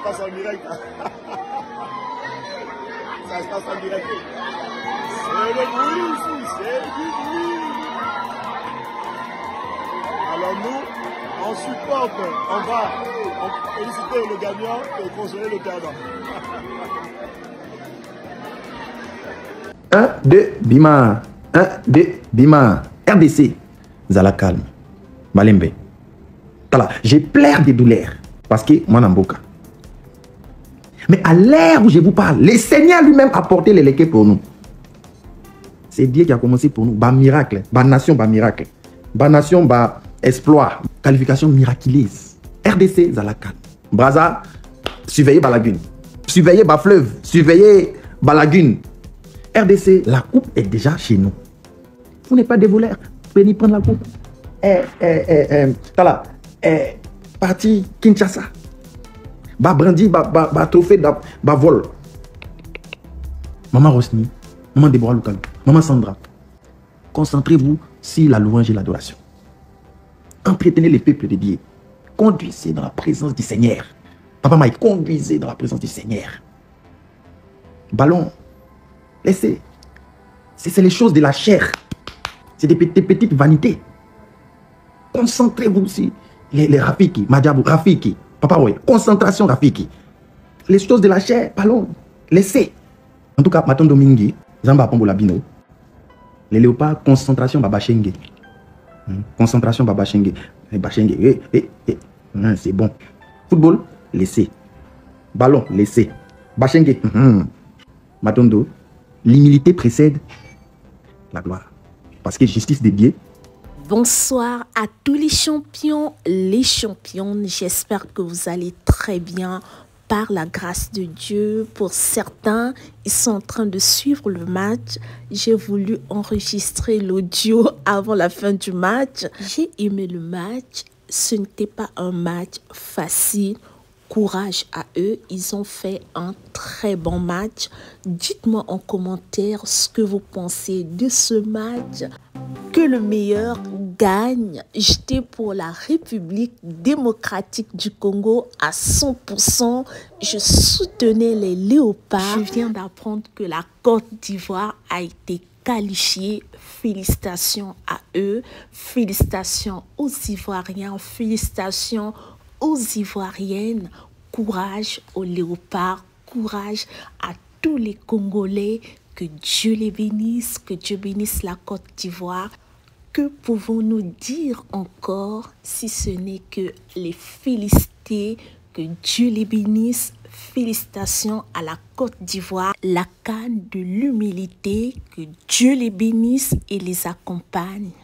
passe en direct. Ça se passe en direct. C'est le bruit ici, c'est du bruit. Alors nous, on supporte, on va féliciter le gagnant et consoler le perdant. 1, 2, Bima. 1, 2, Bima. RDC. Zala calme. Malembe. Voilà. J'ai plein de douleurs. Parce que moi, Namboka. Mais à l'ère où je vous parle, le Seigneur lui-même a porté les léqués pour nous. C'est Dieu qui a commencé pour nous. Bah miracle. Bah nation, bah miracle. Bah nation, bah exploit. Qualification miraculeuse. RDC, Zala calme. Braza, surveillez Balagune. Surveillez Bas Fleuve. Surveillez Balagune. RDC, la coupe est déjà chez nous. Vous n'êtes pas des voleurs. Venez prendre la coupe. Parti Kinshasa. Ba brandi, ba trophée, ba vol. Maman Rosny, maman Déborah Lukalu, maman Sandra, concentrez-vous sur la louange et l'adoration. Entretenez les peuples de Dieu. Conduisez dans la présence du Seigneur. Papa Mike, conduisez dans la présence du Seigneur. Ballon, laissez. C'est les choses de la chair. C'est des petites vanités. Concentrez-vous sur les Rafiki, Madjabou, Rafiki, Papa Roy, concentration Rafiki. Les choses de la chair, ballon, laissez. En tout cas, Maton Domingue, Zamba Pombola Bino, les léopards, concentration Baba Shenge. Concentration Baba Shenge. Bachenge, c'est bon. Football, laissez. Ballon, laissez. Bachenge, Matondo, l'humilité précède la gloire. Parce que justice de Dieu. Bonsoir à tous les champions, les championnes. J'espère que vous allez très bien par la grâce de Dieu. Pour certains, ils sont en train de suivre le match. J'ai voulu enregistrer l'audio avant la fin du match. J'ai aimé le match. Ce n'était pas un match facile. Courage à eux, ils ont fait un très bon match. Dites-moi en commentaire ce que vous pensez de ce match. Que le meilleur gagne. J'étais pour la République démocratique du Congo à 100%. Je soutenais les léopards. Je viens d'apprendre que la Côte d'Ivoire a été qualifiée. Félicitations à eux. Félicitations aux Ivoiriens. Félicitations aux Ivoiriennes. Courage aux léopards. Courage à tous les Congolais. Que Dieu les bénisse, que Dieu bénisse la Côte d'Ivoire. Que pouvons-nous dire encore si ce n'est que les féliciter, que Dieu les bénisse. Félicitations à la Côte d'Ivoire, la CAN de l'humilité, que Dieu les bénisse et les accompagne.